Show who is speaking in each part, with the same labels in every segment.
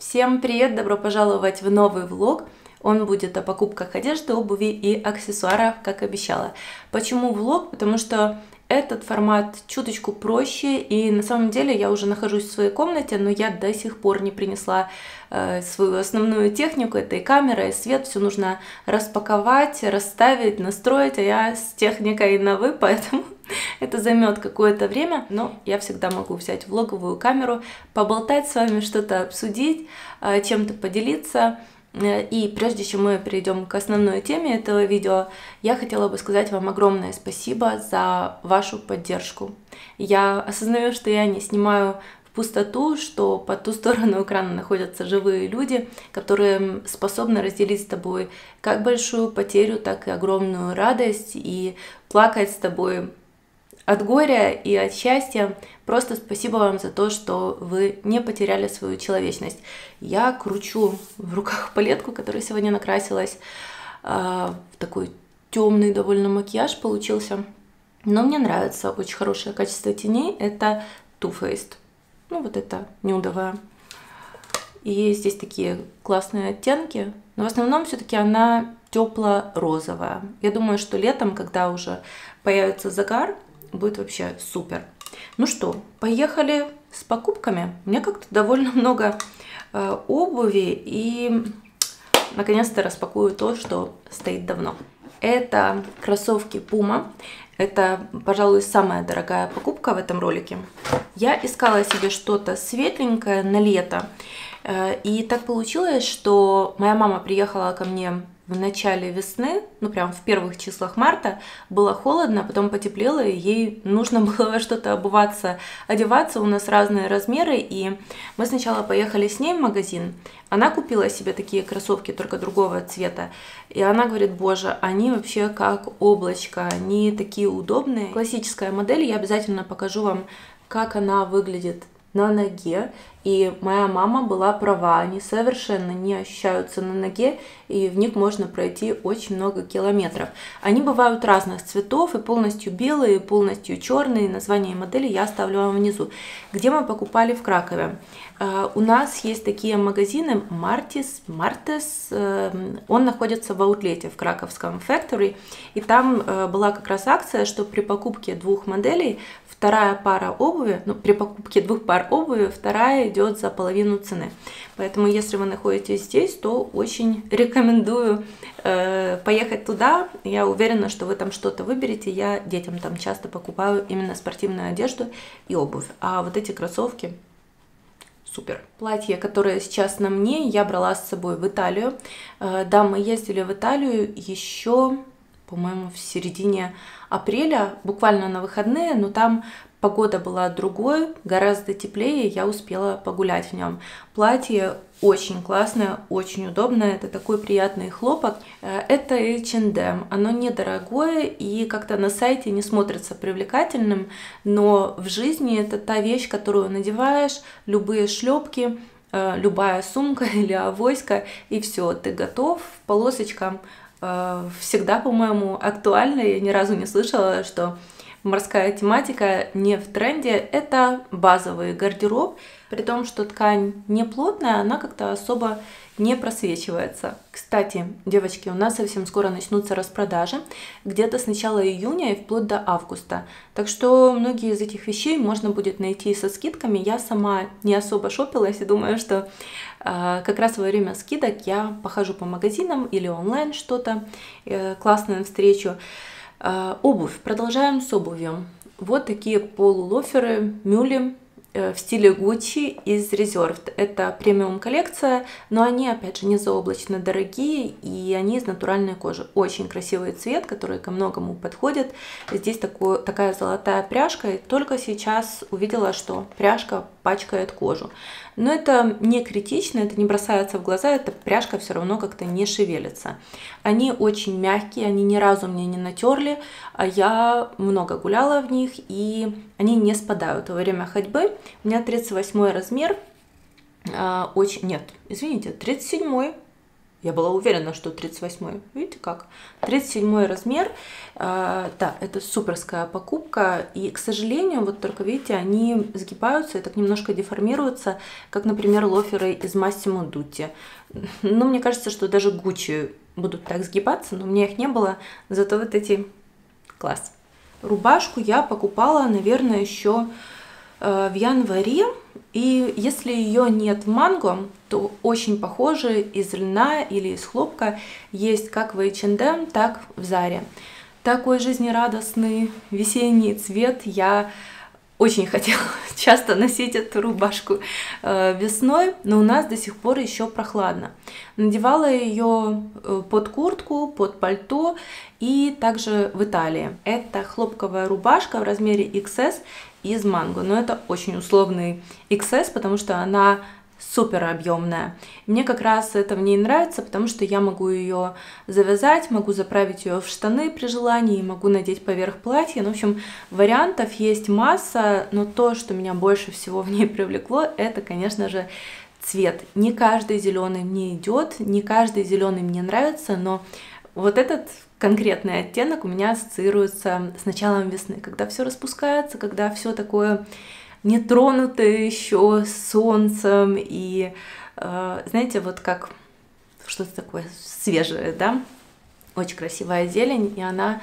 Speaker 1: Всем привет! Добро пожаловать в новый влог. Он будет о покупках одежды, обуви и аксессуаров, как обещала. Почему влог? Потому что этот формат чуточку проще, и на самом деле я уже нахожусь в своей комнате, но я до сих пор не принесла свою основную технику, это и камера, и свет, все нужно распаковать, расставить, настроить, а я с техникой на «вы», поэтому это займет какое-то время, но я всегда могу взять влоговую камеру, поболтать с вами, что-то обсудить, чем-то поделиться. И прежде чем мы перейдем к основной теме этого видео, я хотела бы сказать вам огромное спасибо за вашу поддержку. Я осознаю, что я не снимаю в пустоту, что по ту сторону экрана находятся живые люди, которые способны разделить с тобой как большую потерю, так и огромную радость и плакать с тобой от горя и от счастья. Просто спасибо вам за то, что вы не потеряли свою человечность. Я кручу в руках палетку, которая сегодня накрасилась. Такой темный довольно макияж получился. Но мне нравится очень хорошее качество теней. Это Too Faced. Ну вот это нюдовая. И здесь такие классные оттенки. Но в основном все-таки она тепло-розовая. Я думаю, что летом, когда уже появится загар, будет вообще супер. Ну что, поехали с покупками. У меня как-то довольно много обуви, и наконец-то распакую то, что стоит давно. Это кроссовки Puma. Это, пожалуй, самая дорогая покупка в этом ролике. Я искала себе что-то светленькое на лето. И так получилось, что моя мама приехала ко мне в начале весны, ну прям в первых числах марта, было холодно, потом потеплело, и ей нужно было во что-то обуваться, одеваться, у нас разные размеры, и мы сначала поехали с ней в магазин, она купила себе такие кроссовки, только другого цвета, и она говорит: боже, они вообще как облачко, они такие удобные. Классическая модель, я обязательно покажу вам, как она выглядит на ноге, и моя мама была права, они совершенно не ощущаются на ноге, и в них можно пройти очень много километров. Они бывают разных цветов, и полностью белые, и полностью черные. Название модели я оставлю вам внизу. Где мы покупали в Кракове? У нас есть такие магазины Мартес, он находится в аутлете в краковском Factory, и там была как раз акция, что при покупке двух моделей вторая пара обуви, ну, при покупке двух пар обуви вторая идет за половину цены. Поэтому, если вы находитесь здесь, то очень рекомендую поехать туда. Я уверена, что вы там что-то выберете. Я детям там часто покупаю именно спортивную одежду и обувь. А вот эти кроссовки супер. Платье, которое сейчас на мне, я брала с собой в Италию. Да, мы ездили в Италию еще, по-моему, в середине апреля, буквально на выходные, но там погода была другой, гораздо теплее, я успела погулять в нем. Платье очень классное, очень удобное, это такой приятный хлопок. Это H&M, оно недорогое и как-то на сайте не смотрится привлекательным, но в жизни это та вещь, которую надеваешь, любые шлепки, любая сумка или авоська, и все, ты готов, полосочкам. Всегда, по-моему, актуально. Я ни разу не слышала, что морская тематика не в тренде. Это базовый гардероб, при том, что ткань не плотная, она как-то особо не просвечивается. Кстати, девочки, у нас совсем скоро начнутся распродажи, где-то с начала июня и вплоть до августа. Так что многие из этих вещей можно будет найти со скидками. Я сама не особо шопилась и думаю, что как раз во время скидок я похожу по магазинам или онлайн что-то классное встречу. Обувь. Продолжаем с обувью. Вот такие полулоферы Мюли в стиле Gucci из Reserved. Это премиум коллекция, но они, опять же, не заоблачно дорогие, и они из натуральной кожи. Очень красивый цвет, который ко многому подходит. Здесь такая золотая пряжка, и только сейчас увидела, что пряжка пачкает кожу. Но это не критично, это не бросается в глаза, эта пряжка все равно как-то не шевелится. Они очень мягкие, они ни разу мне не натерли, а я много гуляла в них, и они не спадают во время ходьбы. У меня 38 размер, нет, извините, 37. Я была уверена, что 38-й. Видите как? 37-й размер. Да, это суперская покупка. И, к сожалению, вот только видите, они сгибаются и так немножко деформируются, как, например, лоферы из Massimo Dutti. Ну, мне кажется, что даже Gucci будут так сгибаться, но у меня их не было. Зато вот эти класс. Рубашку я покупала, наверное, еще в январе. И если ее нет в Манго, то очень похожие из льна или из хлопка есть как в H&M, так в Заре. Такой жизнерадостный весенний цвет. Я очень хотела часто носить эту рубашку весной, но у нас до сих пор еще прохладно. Надевала ее под куртку, под пальто и также в Италии. Это хлопковая рубашка в размере XS из Манго, но это очень условный XS, потому что она супер объемная. Мне как раз это в ней нравится, потому что я могу ее завязать, могу заправить ее в штаны при желании, могу надеть поверх платья. Ну, в общем, вариантов есть масса, но то, что меня больше всего в ней привлекло, это, конечно же, цвет. Не каждый зеленый мне идет, не каждый зеленый мне нравится, но вот этот конкретный оттенок у меня ассоциируется с началом весны, когда все распускается, когда все такое нетронутое еще солнцем и, знаете, вот как что-то такое свежее, да, очень красивая зелень, и она,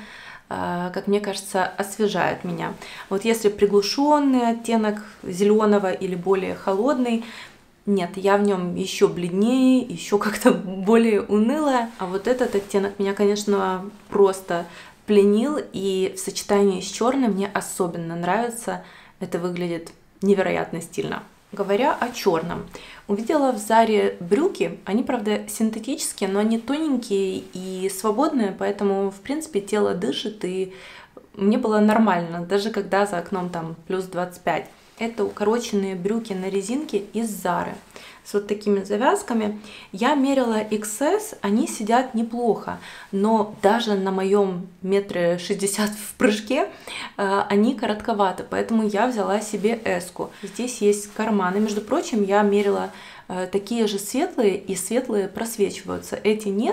Speaker 1: как мне кажется, освежает меня. Вот если приглушенный оттенок зеленого или более холодный, нет, я в нем еще бледнее, еще как-то более унылая. А вот этот оттенок меня, конечно, просто пленил, и в сочетании с черным мне особенно нравится. Это выглядит невероятно стильно. Говоря о черном, увидела в Заре брюки. Они, правда, синтетические, но они тоненькие и свободные, поэтому, в принципе, тело дышит, и мне было нормально, даже когда за окном там плюс 25. Это укороченные брюки на резинке из Зары с вот такими завязками. Я мерила XS, они сидят неплохо, но даже на моем 1,60 м в прыжке они коротковаты, поэтому я взяла себе S-ку. Здесь есть карманы. Между прочим, я мерила такие же светлые, и светлые просвечиваются. Эти нет,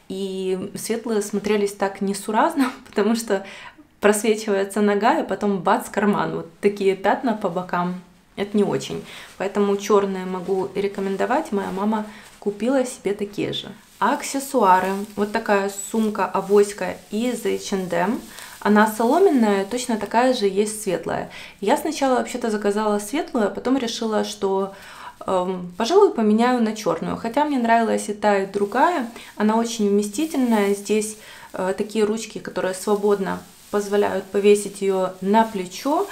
Speaker 1: и светлые смотрелись так несуразно, потому что просвечивается нога, и потом бац, карман. Вот такие пятна по бокам. Это не очень. Поэтому черные могу рекомендовать. Моя мама купила себе такие же. А аксессуары. Вот такая сумка-авоська из H&M. Она соломенная, точно такая же есть светлая. Я сначала вообще-то заказала светлую, а потом решила, что пожалуй, поменяю на черную. Хотя мне нравилась и та, и другая. Она очень вместительная. Здесь такие ручки, которые свободно позволяют повесить ее на плечо,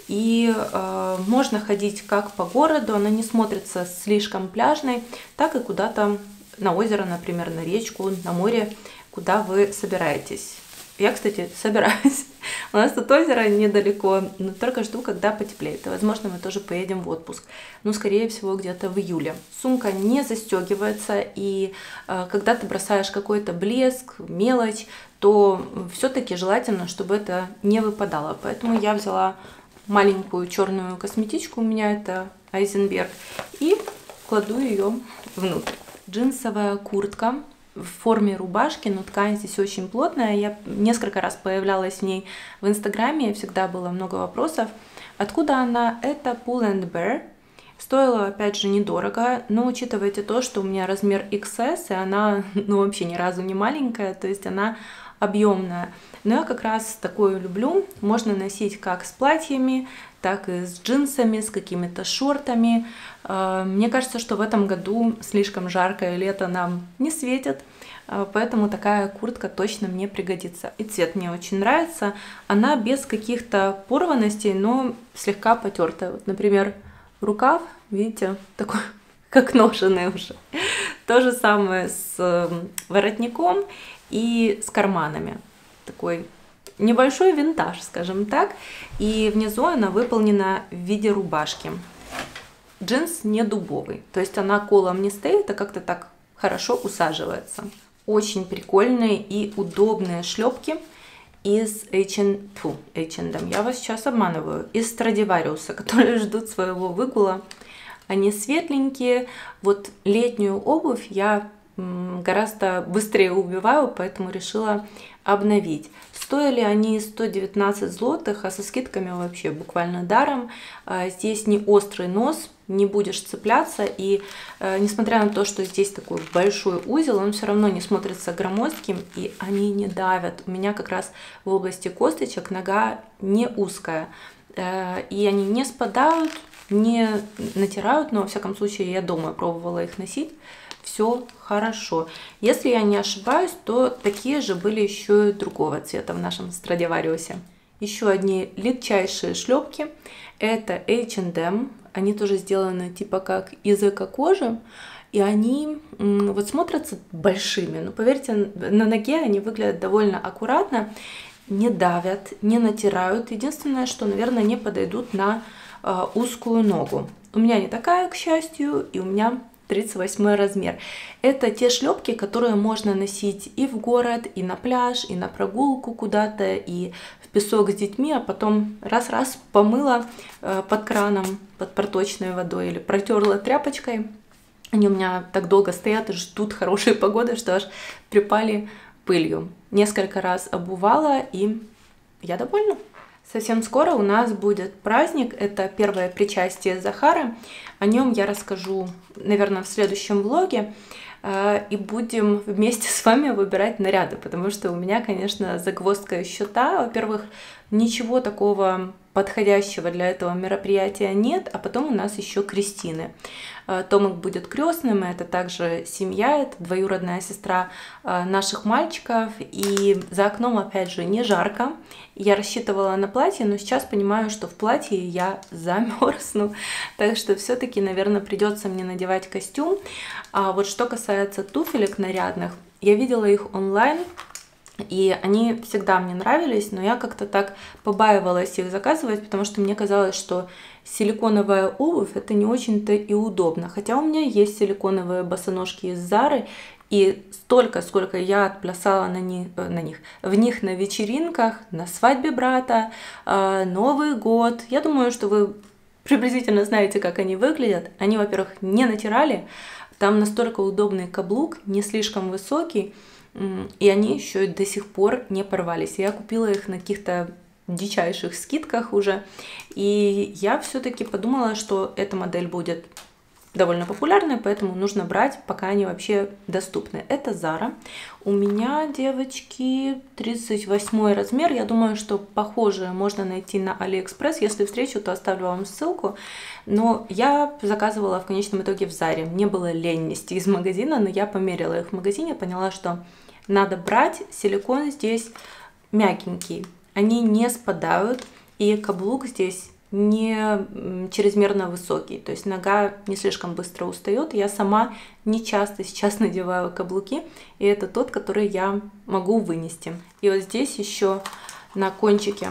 Speaker 1: и можно ходить как по городу, она не смотрится слишком пляжной, так и куда-то на озеро, например, на речку, на море, куда вы собираетесь. Я, кстати, собираюсь. У нас тут озеро недалеко, но только жду, когда потеплеет. И, возможно, мы тоже поедем в отпуск. Но, скорее всего, где-то в июле. Сумка не застегивается, и когда ты бросаешь какой-то блеск, мелочь, то все-таки желательно, чтобы это не выпадало. Поэтому я взяла маленькую черную косметичку, у меня это Айзенберг, и кладу ее внутрь. Джинсовая куртка в форме рубашки, но ткань здесь очень плотная. Я несколько раз появлялась в ней в Инстаграме, всегда было много вопросов. Откуда она? Это Pull & Bear. Стоила, опять же, недорого, но учитывайте то, что у меня размер XS, и она, вообще ни разу не маленькая, то есть она объемная. Но я как раз такую люблю. Можно носить как с платьями, так и с джинсами, с какими-то шортами. Мне кажется, что в этом году слишком жаркое лето нам не светит, поэтому такая куртка точно мне пригодится. И цвет мне очень нравится. Она без каких-то порванностей, но слегка потертая. Вот, например, рукав, видите, такой как ношеный уже. То же самое с воротником и с карманами. Такой небольшой винтаж, скажем так. И внизу она выполнена в виде рубашки. Джинс не дубовый, то есть она колом не стоит, а как-то так хорошо усаживается. Очень прикольные и удобные шлепки из H&M. Я вас сейчас обманываю. Из Страдивариуса, которые ждут своего выгула. Они светленькие. Вот летнюю обувь я гораздо быстрее убиваю, поэтому решила обновить. Стоили они 119 злотых, а со скидками вообще буквально даром. Здесь не острый нос, не будешь цепляться, и несмотря на то, что здесь такой большой узел, он все равно не смотрится громоздким, и они не давят. У меня как раз в области косточек нога не узкая, и они не спадают, не натирают, но во всяком случае я дома пробовала их носить. Все хорошо. Если я не ошибаюсь, то такие же были еще и другого цвета в нашем Страдивариусе. Еще одни легчайшие шлепки. Это H&M. Они тоже сделаны типа как из эко-кожи. И они вот смотрятся большими. Но поверьте, на ноге они выглядят довольно аккуратно. Не давят, не натирают. Единственное, что, наверное, не подойдут на узкую ногу. У меня не такая, к счастью, и у меня 38 размер. Это те шлепки, которые можно носить и в город, и на пляж, и на прогулку куда-то, и в песок с детьми, а потом раз-раз помыла под краном, под проточной водой или протерла тряпочкой. Они у меня так долго стоят и ждут хорошей погоды, что аж припали пылью. Несколько раз обувала, и я довольна. Совсем скоро у нас будет праздник, это первое причастие Захары. О нем я расскажу, наверное, в следующем влоге. И будем вместе с вами выбирать наряды, потому что у меня, конечно, загвоздка и счета. Во-первых, ничего такого подходящего для этого мероприятия нет, а потом у нас еще крестины. Томик будет крестным, это также семья, это двоюродная сестра наших мальчиков, и за окном, опять же, не жарко. Я рассчитывала на платье, но сейчас понимаю, что в платье я замерзну, так что все-таки, наверное, придется мне надевать костюм. А вот что касается туфелек нарядных, я видела их онлайн, и они всегда мне нравились, но я как-то так побаивалась их заказывать, потому что мне казалось, что силиконовая обувь это не очень-то и удобно. Хотя у меня есть силиконовые босоножки из Зары, и столько, сколько я отплясала в них на вечеринках, на свадьбе брата, Новый год. Я думаю, что вы приблизительно знаете, как они выглядят. Они, во-первых, не натирали, там настолько удобный каблук, не слишком высокий, и они еще до сих пор не порвались. Я купила их на каких-то дичайших скидках уже, и я все-таки подумала, что эта модель будет довольно популярной, поэтому нужно брать, пока они вообще доступны. Это Zara. У меня, девочки, 38 размер. Я думаю, что похожие можно найти на AliExpress. Если встречу, то оставлю вам ссылку. Но я заказывала в конечном итоге в Zara. Мне было лень нести из магазина, но я померила их в магазине, поняла, что надо брать. Силикон здесь мягенький. Они не спадают, и каблук здесь не чрезмерно высокий, то есть нога не слишком быстро устает. Я сама не часто сейчас надеваю каблуки, и это тот, который я могу вынести. И вот здесь еще на кончике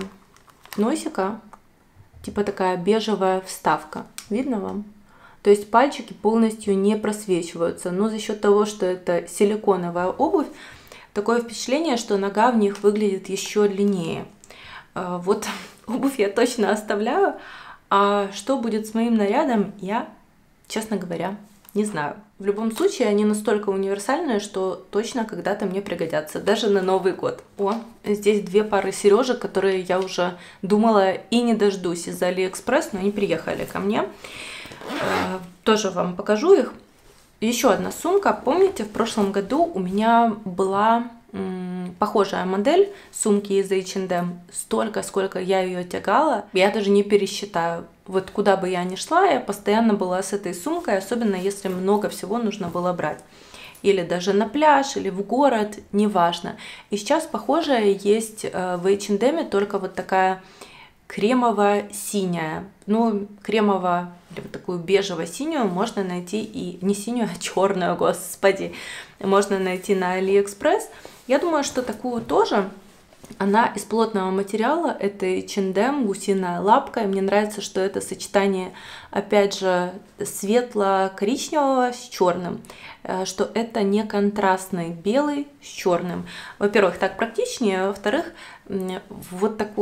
Speaker 1: носика типа такая бежевая вставка. Видно вам? То есть пальчики полностью не просвечиваются, но за счет того, что это силиконовая обувь, такое впечатление, что нога в них выглядит еще длиннее. Вот обувь я точно оставляю, а что будет с моим нарядом, я, честно говоря, не знаю. В любом случае, они настолько универсальные, что точно когда-то мне пригодятся, даже на Новый год. О, здесь две пары сережек, которые я уже думала и не дождусь из-за AliExpress, но они приехали ко мне. Тоже вам покажу их. Еще одна сумка. Помните, в прошлом году у меня была похожая модель сумки из H&M. Столько, сколько я ее тягала, я даже не пересчитаю. Вот куда бы я ни шла, я постоянно была с этой сумкой, особенно если много всего нужно было брать. Или даже на пляж, или в город, неважно. И сейчас похожая есть в H&M, только вот такая кремово-синяя. Ну, кремово или вот такую бежево-синюю можно найти и не синюю, а черную, господи, можно найти на AliExpress. Я думаю, что такую тоже. Она из плотного материала, это H&M, гусиная лапка, и мне нравится, что это сочетание, опять же, светло-коричневого с черным, что это не контрастный белый с черным. Во-первых, так практичнее, а во-вторых, вот такой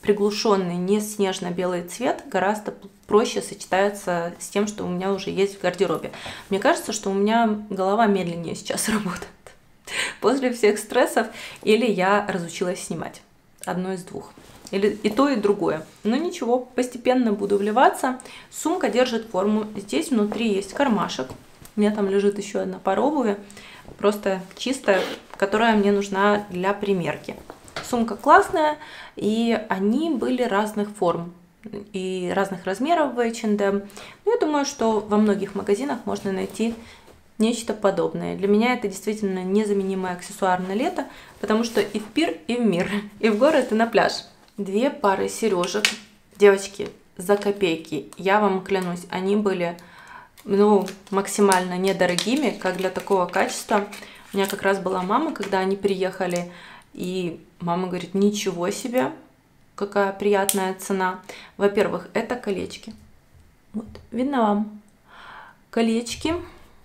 Speaker 1: приглушенный, не снежно-белый цвет гораздо проще сочетается с тем, что у меня уже есть в гардеробе. Мне кажется, что у меня голова медленнее сейчас работает после всех стрессов, или я разучилась снимать. Одно из двух. Или и то, и другое. Но ничего, постепенно буду вливаться. Сумка держит форму. Здесь внутри есть кармашек. У меня там лежит еще одна пара обуви. Просто чистая, которая мне нужна для примерки. Сумка классная, и они были разных форм и разных размеров в H&M. Я думаю, что во многих магазинах можно найти нечто подобное. Для меня это действительно незаменимый аксессуар на лето, потому что и в пир, и в мир, и в город, и на пляж. 2 пары сережек, девочки, за копейки. Я вам клянусь, они были, ну, максимально недорогими, как для такого качества. У меня как раз была мама, когда они приехали, и мама говорит: ничего себе, какая приятная цена. Во-первых, это колечки. Вот, видно вам? Колечки,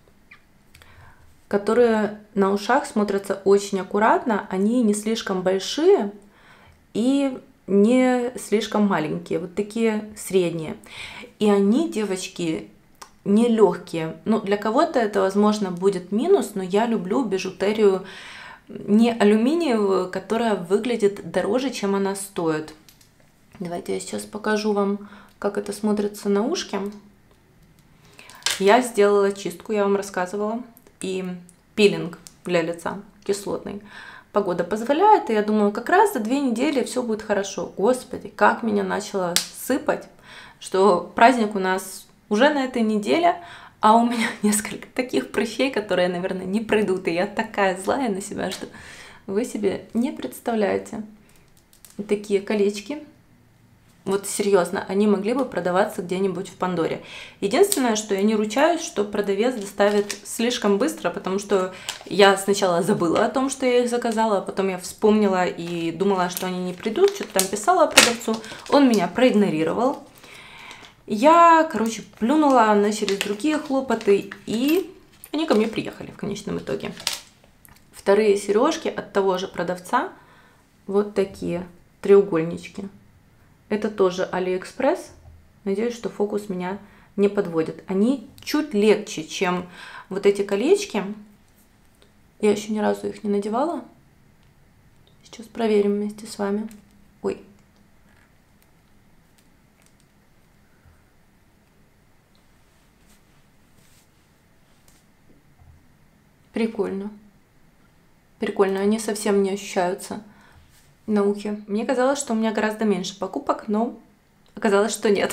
Speaker 1: которые на ушах смотрятся очень аккуратно. Они не слишком большие и не слишком маленькие. Вот такие средние. И они, девочки, не легкие. Ну, для кого-то это, возможно, будет минус, но я люблю бижутерию не алюминиевую, которая выглядит дороже, чем она стоит. Давайте я сейчас покажу вам, как это смотрится на ушке. Я сделала чистку, я вам рассказывала, и пилинг для лица кислотный. Погода позволяет, и я думаю, как раз за 2 недели все будет хорошо. Господи, как меня начало сыпать, что праздник у нас уже на этой неделе, а у меня несколько таких прыщей, которые, наверное, не пройдут. И я такая злая на себя, что вы себе не представляете. Такие колечки. Вот серьезно, они могли бы продаваться где-нибудь в Пандоре. Единственное, что я не ручаюсь, что продавец доставит слишком быстро, потому что я сначала забыла о том, что я их заказала, а потом я вспомнила и думала, что они не придут, что-то там писала продавцу. Он меня проигнорировал. Я, короче, плюнула, начались другие хлопоты, и они ко мне приехали в конечном итоге. Вторые сережки от того же продавца, вот такие треугольнички. Это тоже Алиэкспресс. Надеюсь, что фокус меня не подводит. Они чуть легче, чем вот эти колечки. Я еще ни разу их не надевала. Сейчас проверим вместе с вами. Ой. Прикольно. Прикольно, они совсем не ощущаются на ухе. Мне казалось, что у меня гораздо меньше покупок, но оказалось, что нет.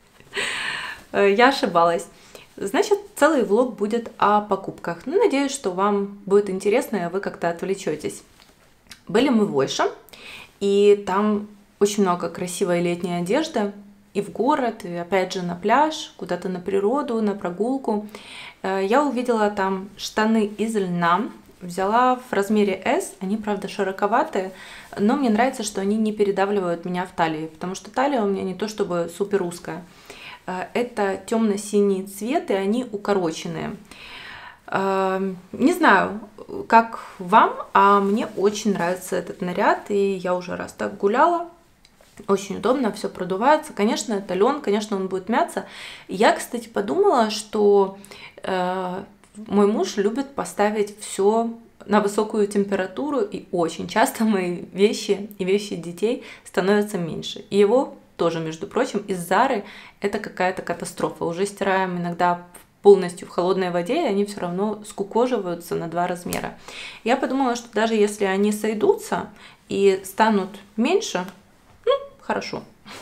Speaker 1: Я ошибалась. Значит, целый влог будет о покупках. Ну, надеюсь, что вам будет интересно, и вы как-то отвлечетесь. Были мы в Ойше, и там очень много красивой летней одежды. И в город, и опять же на пляж, куда-то на природу, на прогулку. Я увидела там штаны из льна. Взяла в размере S, они, правда, широковатые, но мне нравится, что они не передавливают меня в талии, потому что талия у меня не то чтобы супер узкая. Это темно-синий цвет, и они укороченные. Не знаю, как вам, а мне очень нравится этот наряд, и я уже раз так гуляла. Очень удобно, все продувается. Конечно, это лен, конечно, он будет мяться. Я, кстати, подумала, что мой муж любит поставить все на высокую температуру, и очень часто мои вещи и вещи детей становятся меньше. И его тоже, между прочим, из Зары это какая-то катастрофа. Уже стираем иногда полностью в холодной воде, и они все равно скукоживаются на 2 размера. Я подумала, что даже если они сойдутся и станут меньше, ну, хорошо.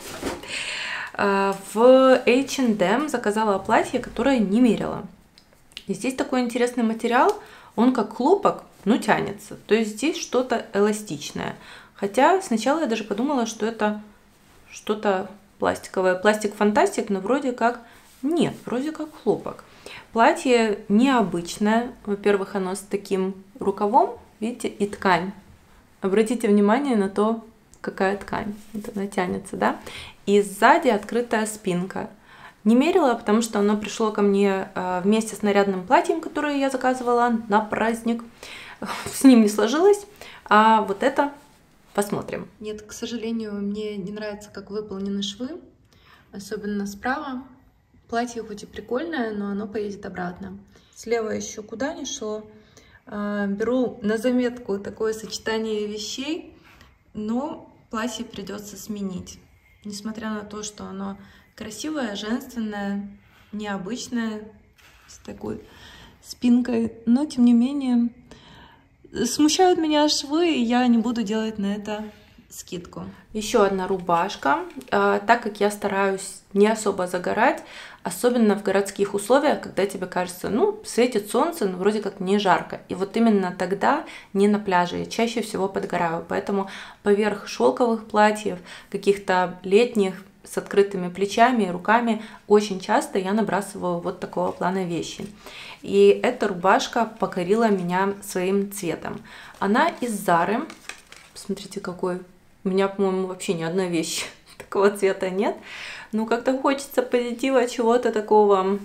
Speaker 1: В H&M заказала платье, которое не мерила. И здесь такой интересный материал, он как хлопок, но тянется. То есть здесь что-то эластичное. Хотя сначала я даже подумала, что это что-то пластиковое. Пластик-фантастик, но вроде как нет, вроде как хлопок. Платье необычное. Во-первых, оно с таким рукавом, видите, и ткань. Обратите внимание на то, какая ткань. Вот она тянется, да? И сзади открытая спинка. Не мерила, потому что оно пришло ко мне вместе с нарядным платьем, которое я заказывала на праздник. С ним не сложилось. А вот это Посмотрим.
Speaker 2: Нет, к сожалению, мне не нравится, как выполнены швы, особенно справа. Платье хоть и прикольное, но оно поедет обратно. Слева еще куда ни шло. Беру на заметку такое сочетание вещей, но платье придется сменить. Несмотря на то, что оно красивое, женственное, необычное, с такой спинкой, но тем не менее смущают меня швы, и я не буду делать на это скидку.
Speaker 1: Еще одна рубашка. Так как я стараюсь не особо загорать, особенно в городских условиях, когда тебе кажется, ну, светит солнце, но вроде как не жарко. И вот именно тогда не на пляже я чаще всего подгораю. Поэтому поверх шелковых платьев, каких-то летних, с открытыми плечами и руками, очень часто я набрасываю вот такого плана вещи. И эта рубашка покорила меня своим цветом. Она из Зары. Посмотрите, какой. У меня, по-моему, вообще ни одной вещи такого цвета нет. Ну, как-то хочется позитива, чего-то такого,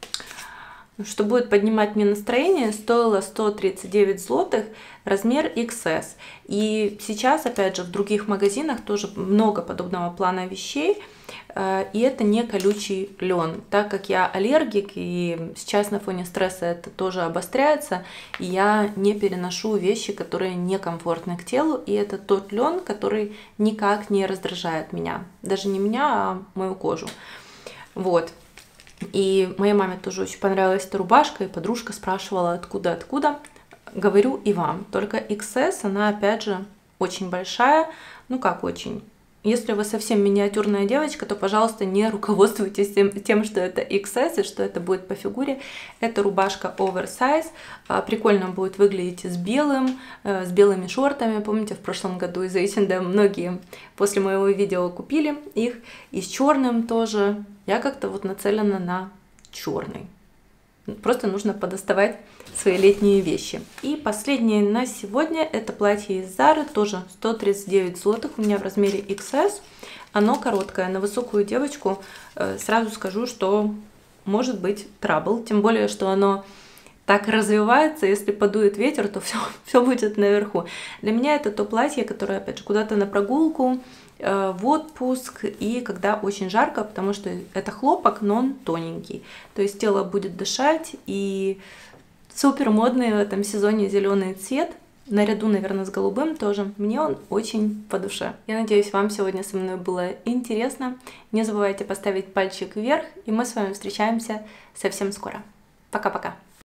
Speaker 1: что будет поднимать мне настроение. Стоило 139 злотых, размер XS. И сейчас, опять же, в других магазинах тоже много подобного плана вещей. И это не колючий лен. Так как я аллергик, и сейчас на фоне стресса это тоже обостряется, и я не переношу вещи, которые некомфортны к телу. И это тот лен, который никак не раздражает меня. Даже не меня, а мою кожу. Вот. И моей маме тоже очень понравилась эта рубашка, и подружка спрашивала, откуда. Говорю и вам. Только XS, она, опять же, очень большая. Ну как очень? Если вы совсем миниатюрная девочка, то, пожалуйста, не руководствуйтесь тем, что это XS и что это будет по фигуре. Это рубашка oversize. Прикольно будет выглядеть с белыми шортами. Помните, в прошлом году из H&M многие после моего видео купили их. И с черным тоже. Я как-то вот нацелена на черный. Просто нужно подоставать свои летние вещи. И последнее на сегодня это платье из Зары, тоже 139 злотых, у меня в размере XS. Оно короткое, на высокую девочку сразу скажу, что может быть трабл, тем более, что оно так развивается, если подует ветер, то все будет наверху. Для меня это то платье, которое, опять же, куда-то на прогулку, в отпуск и когда очень жарко, потому что это хлопок, но он тоненький. То есть тело будет дышать, и супер модный в этом сезоне зеленый цвет, наряду, наверное, с голубым тоже. Мне он очень по душе. Я надеюсь, вам сегодня со мной было интересно. Не забывайте поставить пальчик вверх, и мы с вами встречаемся совсем скоро. Пока-пока!